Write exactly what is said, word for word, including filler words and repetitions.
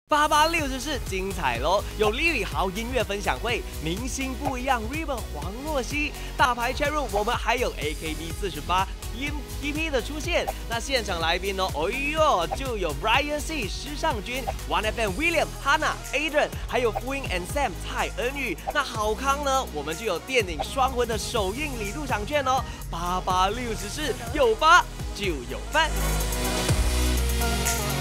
八八六十四精彩喽！有李宇豪音乐分享会，明星不一样 ，Ribbon 黄若曦，大牌 Cherry， 我们还有 A K B 四十八 E D P 的出现。那现场来宾呢？哎呦，就有 Brian C 施尚君 ，One F M William Hannah Adrian， 还有 Fu Ying and Sam 蔡恩宇。那好康呢，我们就有电影双魂的首映礼入场券哦。八八六十四有八就有饭。